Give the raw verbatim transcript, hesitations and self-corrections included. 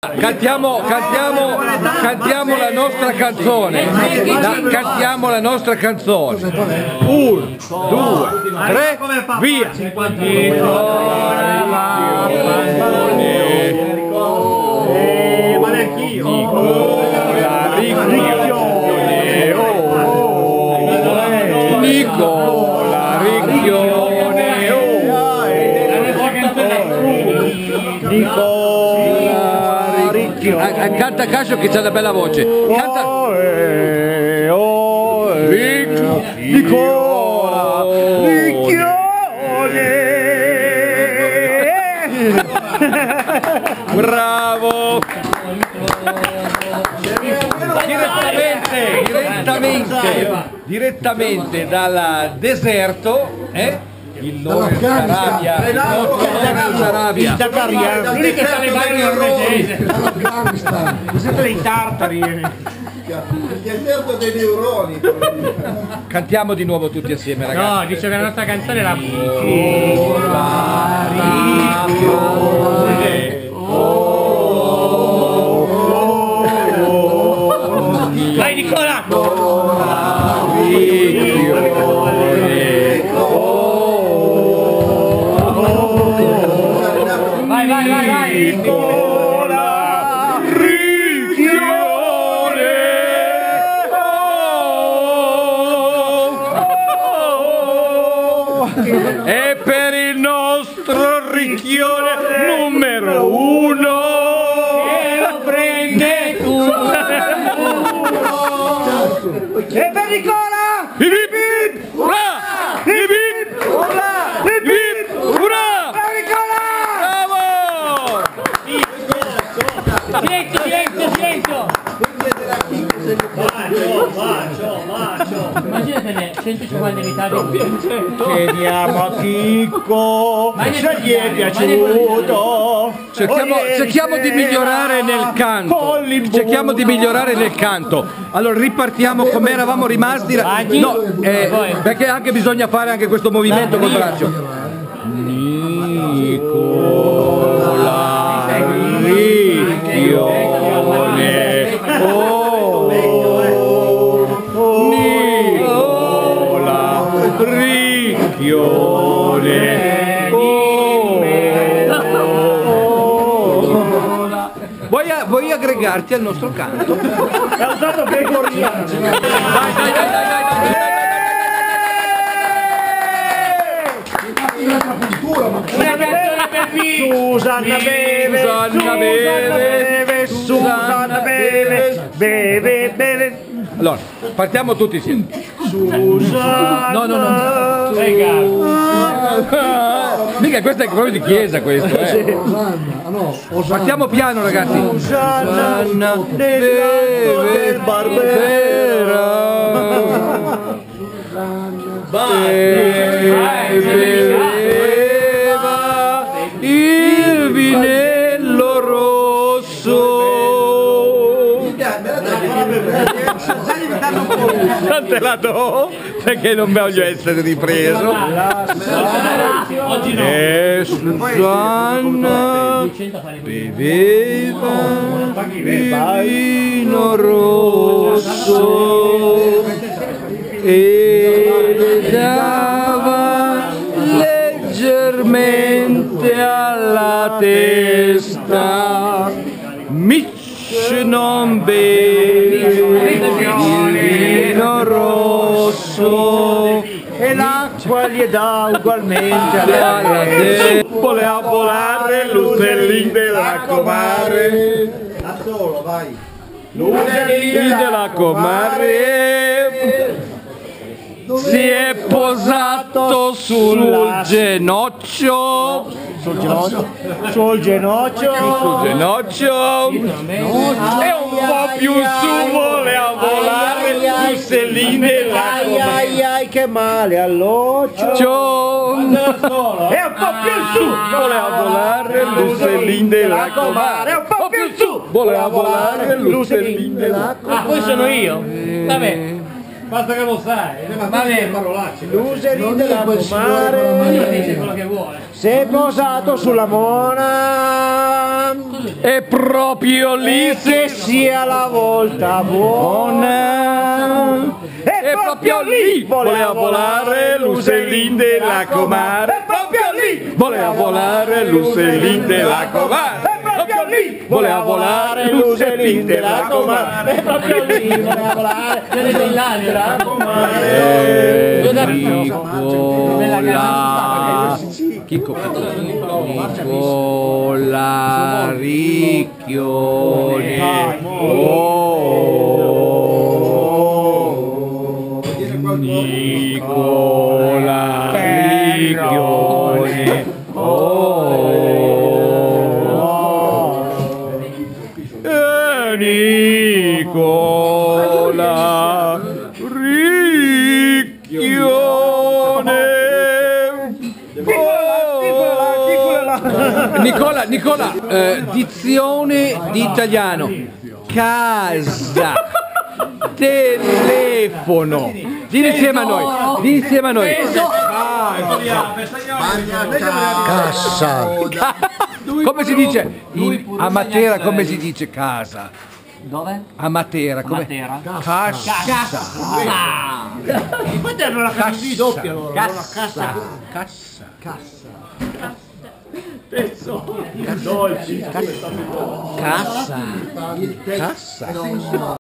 Cantiamo, cantiamo, cantiamo la nostra canzone. La, cantiamo la nostra canzone. Uno, due, tre, via. Nicola Ricchione, Nicola Ricchione, canta Cascio che c'ha una bella voce. Canta. Nicola Ricchione. Bravo. Direttamente, direttamente, direttamente dal deserto, eh? Il Lawrence Arabia, il nostro Lawrence Arabia. L'unico che sta nei bagni norvegese. Siete dei tartari. Il deserto dei neuroni. Cantiamo di nuovo tutti assieme, ragazzi. No, dice che la nostra canzone è la vai Nicola! Vai, vai, vai, vai! Nicola Ricchione! E per il nostro Ricchione numero uno! E lo prende tu! E per Nicola! Hip hip! Urrà! Hip hip! Urrà! Hip hip! Urrà! Per Nicola! Bravo! Silenzio, silenzio, silenzio! Macio, macio, macio! Immaginatene centocinquanta in Italia. Chiediamo a Chicco se gli è piaciuto. Cerchiamo, cerchiamo di migliorare nel canto. Cerchiamo di migliorare nel canto. Allora ripartiamo come eravamo rimasti. No, eh, perché anche bisogna fare anche questo movimento col braccio. Nicola Ricchione. Oh, Nicola Ricchione. Vuoi, vuoi aggregarti al nostro canto? Ha usato gregoriano. Dai, dai, dai, dai, dai, dai, dai. Susanna beve, Susanna beve, Susanna beve, beve, beve. Allora, partiamo tutti insieme. Susanna. No, no, no. Mica questo è proprio di chiesa questo, eh. Partiamo piano, ragazzi. Susanna beve, Barbera. Beveva il vinello rosso. Non te la do perché non voglio essere ripreso. E Susanna beveva il vino rosso e le dava leggermente alla testa. Mitch non beve il vino rosso E l'acqua gli dà ugualmente alla testa. voleva volare l'uccellin della comare. Da solo, vai. L'uccellin della comare si è posato sul ginocchio, Sul ginocchio, sul ginocchio, sul ginocchio e un po' più su voleva volare l'uccellin della ai ai ai che male all'occhio, comare. e un po' più su Voleva volare l'uccellin della comare. e un po' più su Voleva volare l'uccellin della Ah, poi sono io? Vabbè, basta che lo sai. Vabbè, l'uccellin della ognuno comare dice quello che vuole. si è posato sulla mona è proprio lì che sia la volta buona. E proprio lì voleva volare l'usellin della comare. E proprio lì voleva volare l'usellin della comare. E proprio lì voleva volare l'usellin della comare. E proprio lì voleva volare l'usellin della comare. Chico Nicola Ricchione. Nicola Ricchione. Nicola Ricchione. Nicola, Nicola, eh, dizione di italiano. Casa, telefono. Di insieme a noi, di insieme a noi. Cassa. Come si dice? In, a Matera come si dice casa? Dove? A Matera, come? Matera? Cassa. Cassa. Infatti hanno la cassa di doppia loro. Cassa. Cassa. Cassa. Penso. Dolci. Cassa. Cassa.